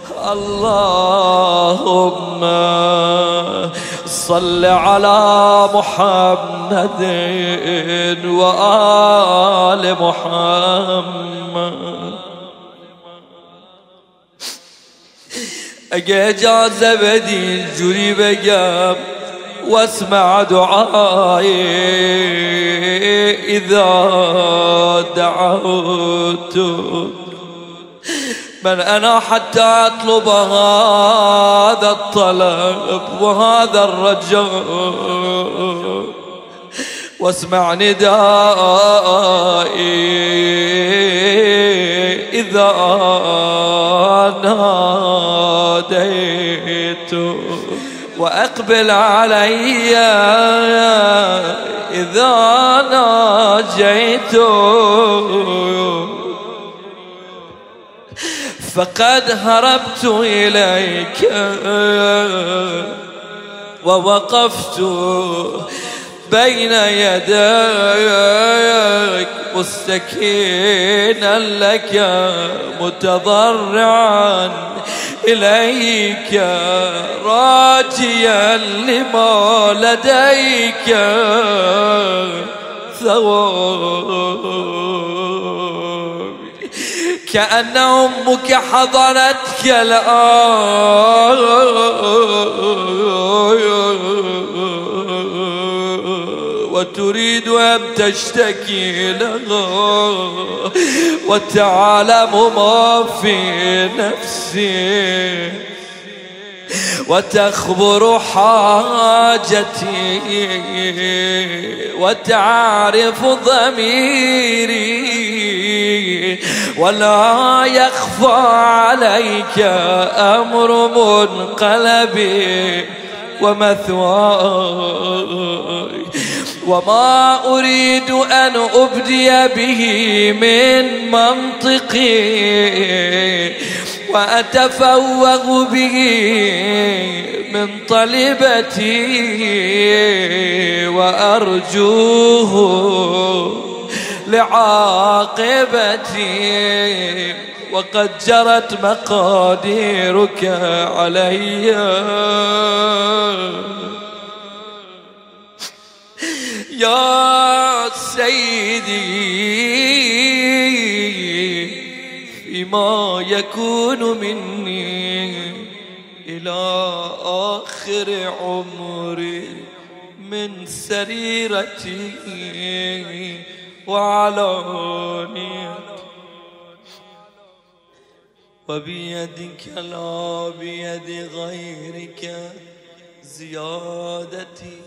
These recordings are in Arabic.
اللهم صل على محمد وآل محمد. اگه اجازه بدی جوری بگم واسمع دعائي إذا دعوت من أنا حتى أطلب هذا الطلب وهذا الرجاء، واسمع ندائي إذا ناديت، وأقبل علي إذا ناجيت، فقد هربت إليك ووقفت بين يديك مستكينا لك متضرعا إليك راجيا لما لديك ثواب، كأن أمك حضنتك الآن وتريد أن تشتكي لها وتعلم ما في نفسي وتخبر حاجتي وتعرف ضميري، ولا يخفى عليك أمر منقلب ومثواي، وما أريد أن أبدي به من منطقي وأتفوق به من طلبتي وأرجوه لعاقبتي، وقد جرت مقاديرك علي يا سيدي فيما يكون مني إلى آخر عمري من سريرتي وعلانيتي، وبيدك لا بيد غيرك زيادتي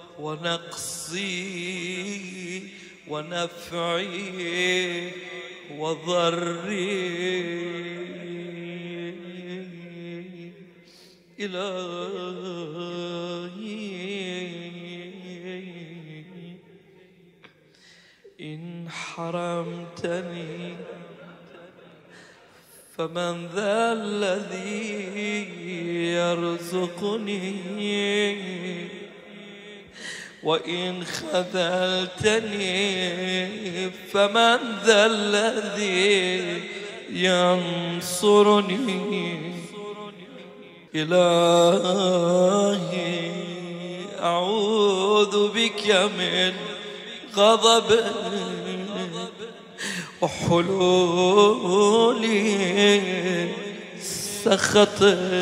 ونقصي ونفعي وضري. إلهي إن حرمتني فمن ذا الذي يرزقني، وإن خذلتني فمن ذا الذي ينصرني. إلهي أعوذ بك من غضب وحلول سخط.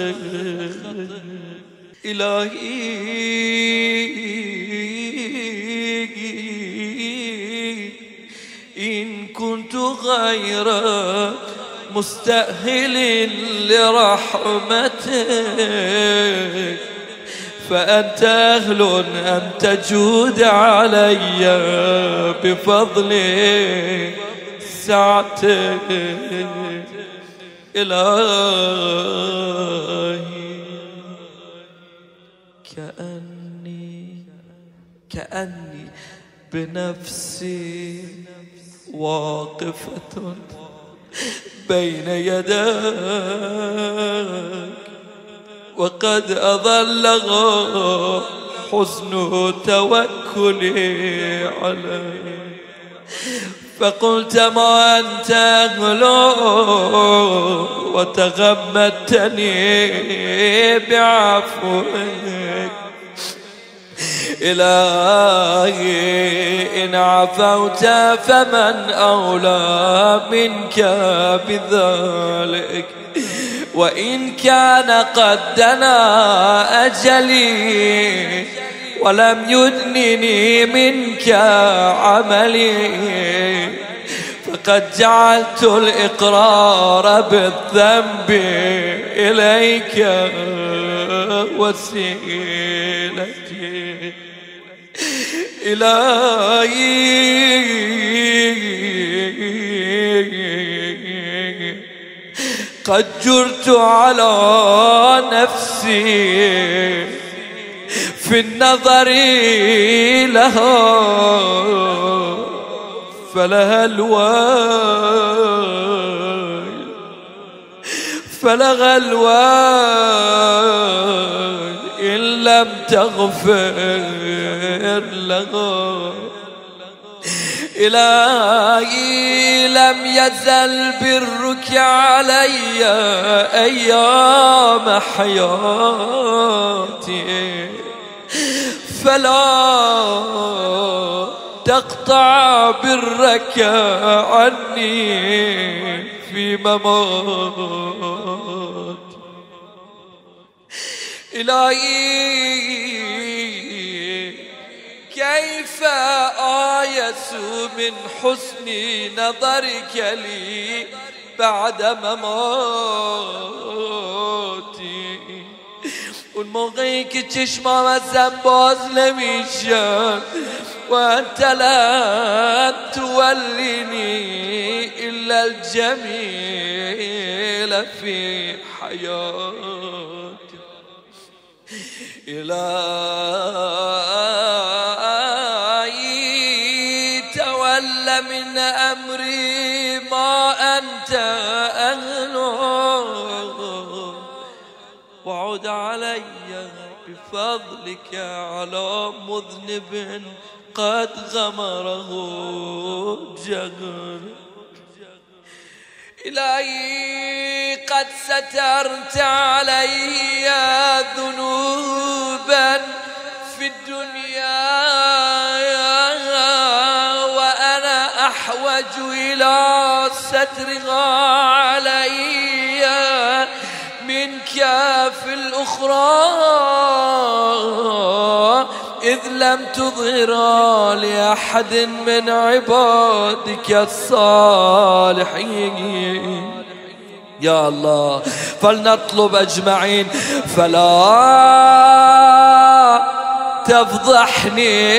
إلهي إن كنت غير مستأهل لرحمتك فأنت أهل أن تجود علي بفضل سعتك. إلهي كأني بنفسي واقفة بين يديك، وقد أظلها حزن توكلي عليك، فقلت ما أنت أغلو وتغمدتني بعفوك. إلهي إن عفوت فمن أولى منك بذلك، وإن كان قد دنا أجلي ولم يدنني منك عملي، فقد جعلت الإقرار بالذنب إليك وسيلتي. إلهي قد جرت على نفسي في النظر لها، فلها الويل فلها الويل إن لم تغفر لها. إلهي لم يزل برك علي أيام حياتي، فلا تقطع برك عني في ممات. إلهي كيف آيس من حسن نظرك لي بعد مماتي. اون موقعی که چشمام از باز نمیشن و انت لن تولینی الا الجمیل فی حیاتی. الهی تول من امری ما انت اهله، وعد علي بفضلك على مذنب قد غمره جهل. إلهي قد سترت علي ذنوبا في الدنيا، وأنا أحوج إلى سترها علي منك في الأخرى، إذ لم تظهر لأحد من عبادك الصالحين. يا الله فلنطلب أجمعين فلا تفضحني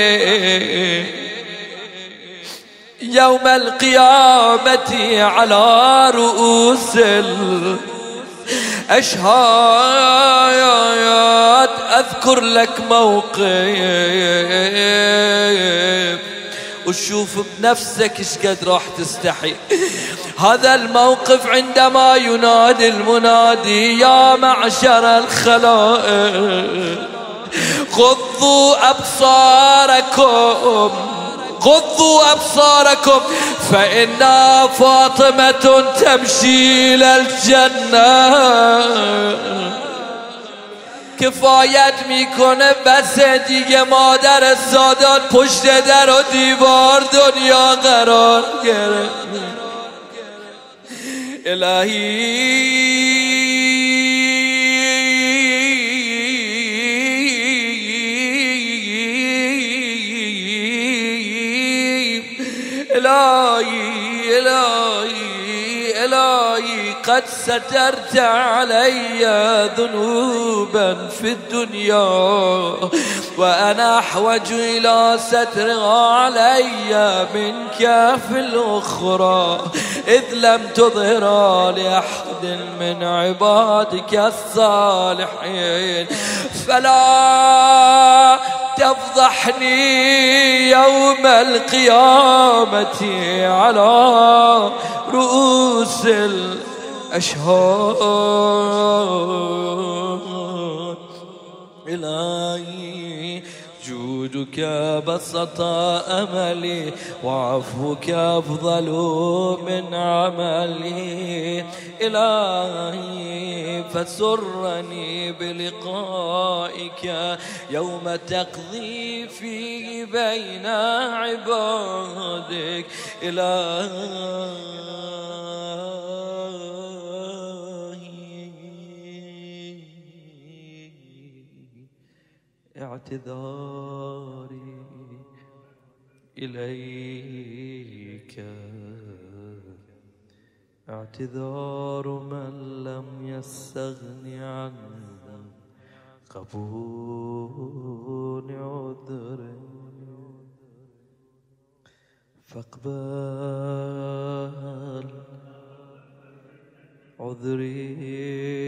يوم القيامة على رؤوس أشهاد. أذكر لك موقف وشوف بنفسك ايش قد راح تستحي. هذا الموقف عندما ينادي المنادي يا معشر الخلائق غضوا أبصاركم غضوا أبصاركم فإن فاطمة تمشي إلى الجنة. کفایت میکنه بس دیگه مادر سادات پشت در و دیوار دنیا قرار گرفت. إلهي قد سترت علي ذنوبا في الدنيا، وأنا أحوج إلى سترها علي منك في الأخرى، إذ لم تظهر لأحد من عبادك الصالحين. فلا تفضحني يوم القيامة على رؤوس الأشهاد. إلهي جودك بسط أملي وعفوك أفضل من عملي. إلهي فسرني بلقائك يوم تقضي فيه بين عبادك. إلهي اعتذاري إليك اعتذار من لم يستغن عن قبول عذره، فاقبل عذري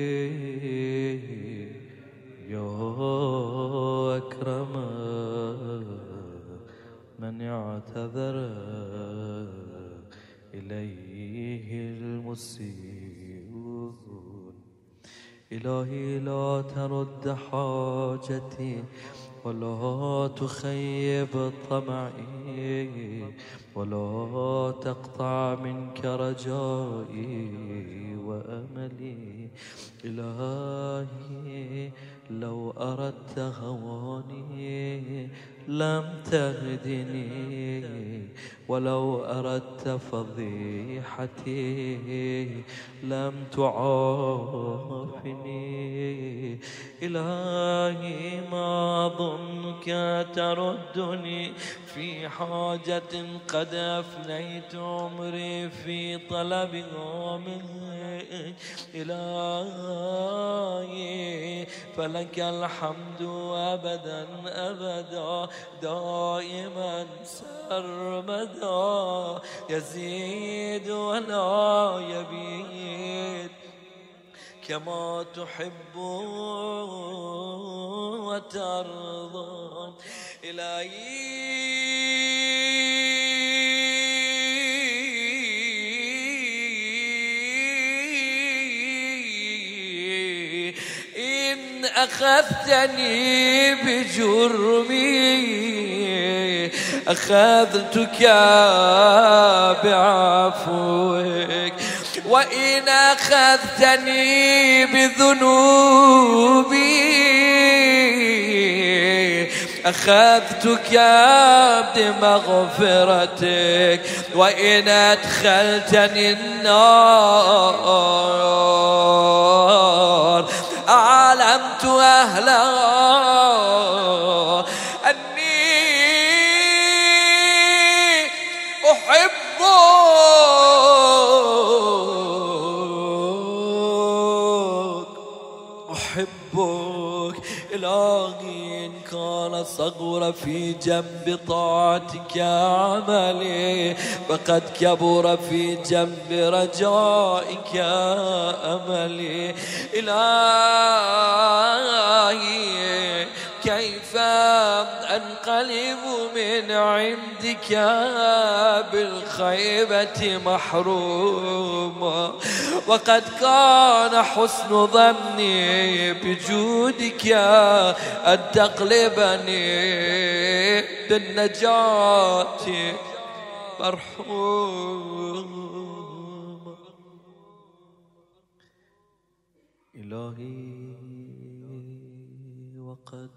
يا أكرم من اعتذر إليه المسيئون. إلهي لا ترد حاجتي ولا تخيب طمعي ولا تقطع منك رجائي وأملي. إلهي لو أردت هواني لم تهدني، ولو أردت فضيحتي لم تعافني. إلهي ما ظنك تردني في حاجة قد أفنيت عمري في طلبها منك. إلهي فلك الحمد أبدا أبدا دائما سرمدا، يزيد ولا يبيد كما تحب وترضى. إلهي إن أخذتني بجرمي أخذتك بعفوك، وإن أخذتني بذنوبي أخذتك بمغفرتك، وإن أدخلتني النار أعلمت أهلها أني أحبك. إلهي إن كان صغر في جنب طاعتك عملي فقد كبر في جنب رجائك أملي. إلهي كيف أنقلب من عندك بالخيبة محروما، وقد كان حسن ظني بجودك أن تقلبني بالنجاة مرحوما. إلهي وقد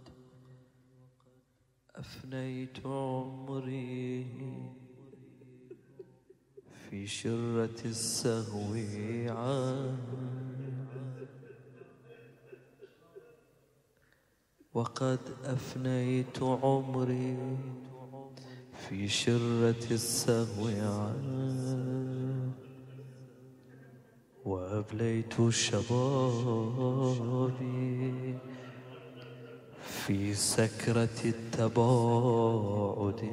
أفنيت عمري في شرة السهو وقد أفنيت عمري في شرة السهو وأبليت شبابي في سكرة التباعد.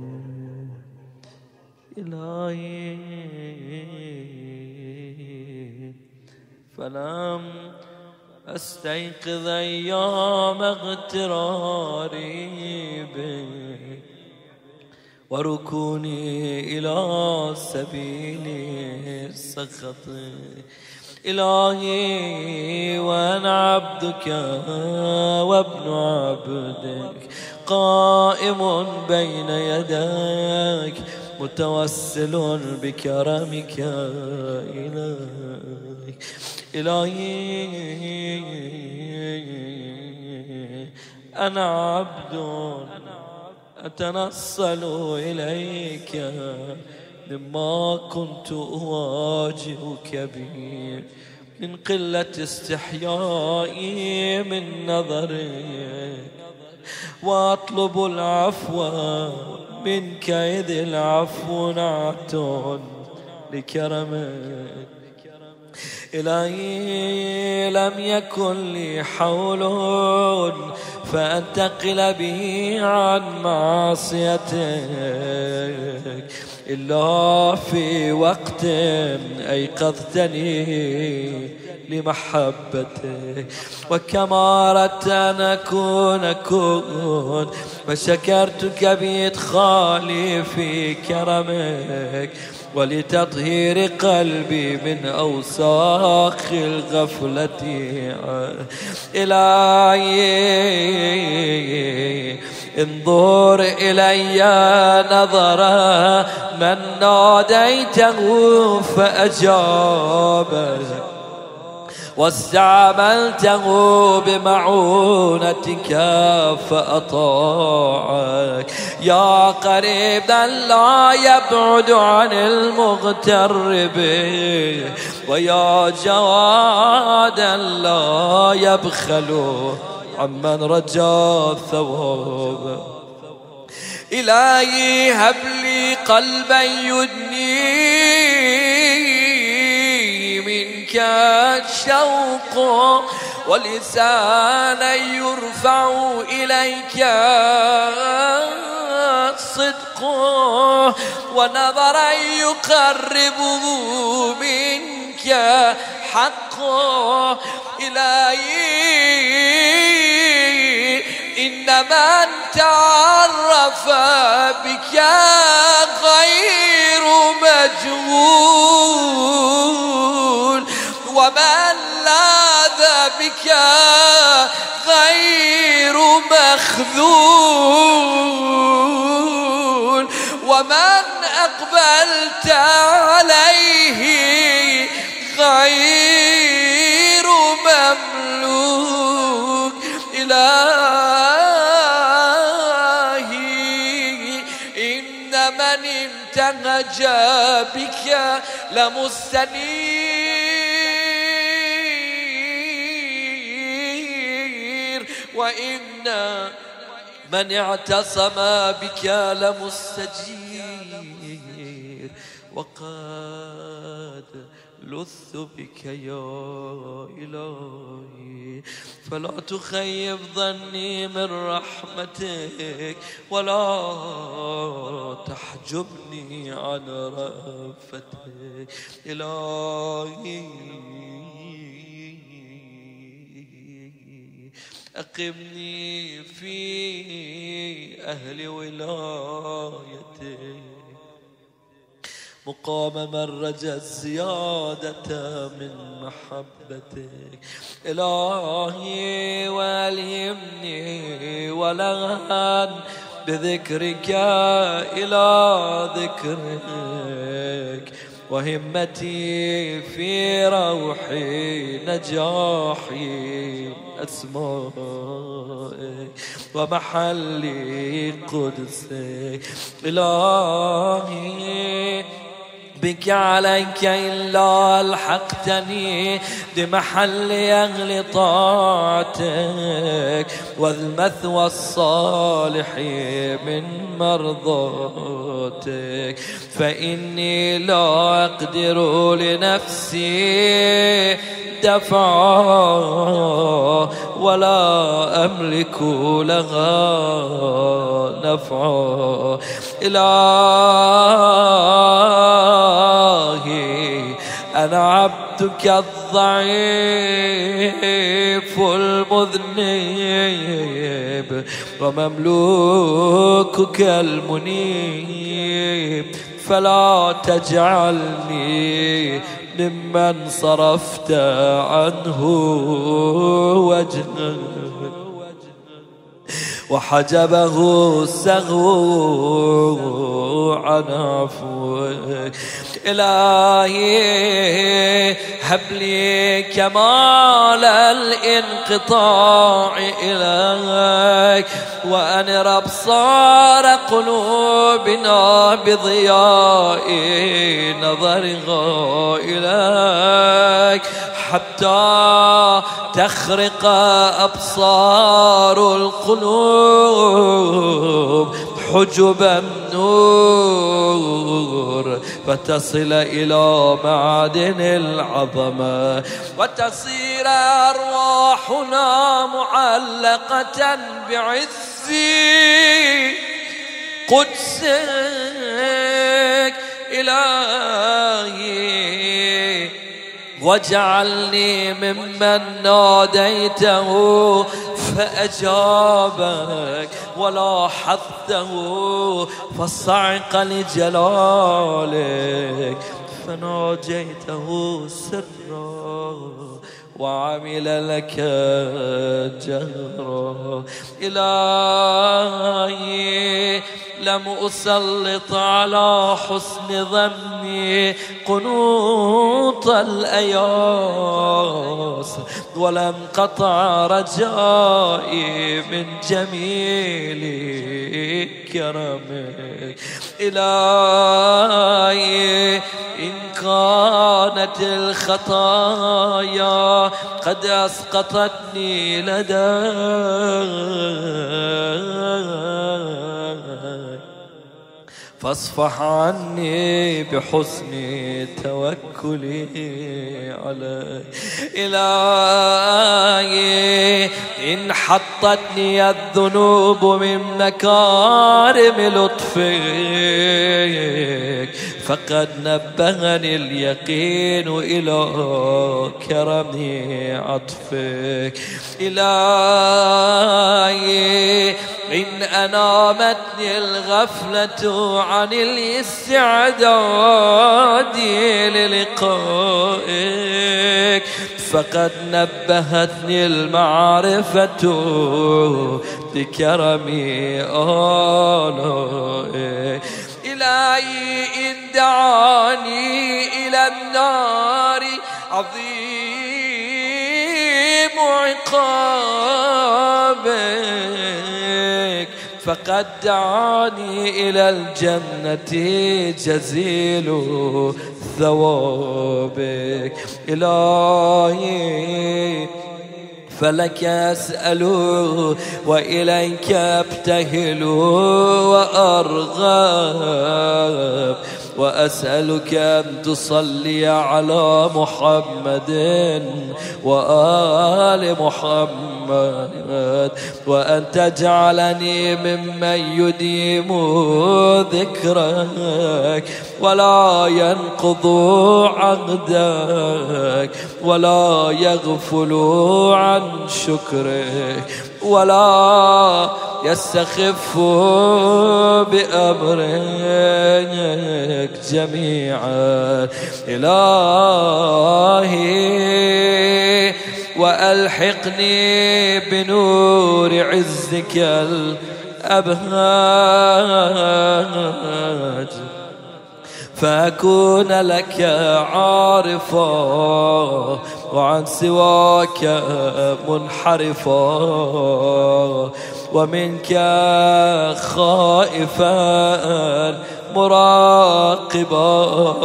إلهي فلم أستيقظ أيام اغتراري بك وركوني إلى سبيل السخط. إلهي وأنا عبدك وابن عبدك قائم بين يديك متوسل بكرمك إليك. إلهي أنا عبد أتنصل إليك مما كنت أواجهك به من قلة استحيائي من نظرك، وأطلب العفو منك إذ العفو نعت لكرمك. إلهي لم يكن لي حول فأنتقل به عن معصيتك إلا في وقت أيقظتني لمحبتك، وكما أردت أن أكون فشكرتك بإدخالي في كرمك ولتطهير قلبي من أوساخ الغفلة. إلهي انظر إلي نظر من ناديته فأجابك واستعملته بمعونتك فأطاعك. يا قريبا لا يبعد عن المغترب، ويا جوادا لا يبخل عمن رجا الثواب. إلهي هب لي قلبا يدني منك الشوق، ولسانا يرفع إليك الصدق، ونظرا يقربه منك حق. إلهي إن من تعرف بك غير مجهول، ومن لاذ بك غير مخذول، ومن أقبلت عليه غير مملوك. إلهي إن من انتهج بك لمستنير، وإن من اعتصم بك لمستجير، وقد لث بك يا إلهي. فلا تخيب ظني من رحمتك، ولا تحجبني عن رأفتك. إلهي أقمني في أهل ولايتك مقام من رجا الزيادة من محبتك. إلهي والهمني ولغن بذكرك إلى ذكرك، وهمتي في روحي نجاحي أسمائك، ومحلي قدسك. إلهي بك عليك إلا ألحقتني بمحل أهل طاعتك، والمثوى الصالح من مرضاتك. فإني لا أقدر لنفسي دفعا، ولا أملك لها نفعا. إلهي أنا عبدك الضعيف المذنب، ومملوكك المنيب، فلا تجعلني ممن صرفت عنه وجهك. وحجبه السهو عن عفوك. إلهي هب لي كمال الانقطاع إليك، وأنر أبصار قلوبنا بضياء نظرها إليك، حتى تخرق أبصار القلوب حجب النور، فتصل إلى معادن العظمة، وتصير أرواحنا معلقة بعز قدسك إلهي، واجعلني ممن ناديته فأجابك، ولاحظته فصعق لجلالك، فناجيته سرا وعمل لك جهرا. إلهي لم أسلط على حسن ظني قنوط الأياس، ولم قطع رجائي من جميل كرمك. إلهي إن كانت الخطايا قد أسقطتني لديك، فاصفح عني بحسن توكلي عليك. إلهي إن حطتني الذنوب من مكارم لطفك، فقد نبهني اليقين إلى كرم عطفك. إلهي إن أنامتني الغفلة عن الاستعداد للقائك، فقد نبهتني المعرفة بكرم آلائك. إلهي إن دعاني إلى النار عظيم عقابك، فقد دعاني إلى الجنة جزيل ثوابك. إلهي فلك أسأل وإليك أبتهل وأرغب، وأسألك أن تصلي على محمد وآل محمد، وأن تجعلني ممن يديم ذكرك ولا ينقض عهدك، ولا يغفل عن شكرك، ولا يستخف بأمرك جميعا. إلهي وألحقني بنور عزك الأبهاج، فأكون لك عارفا وعن سواك منحرفا، ومنك خائفا مراقبا،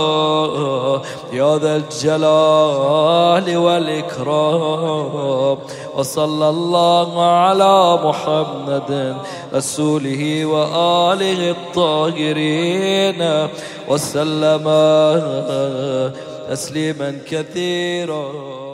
يا ذا الجلال والإكرام. وصلى الله على محمد رسوله وآله الطاهرين، وسلم تسليما كثيرا.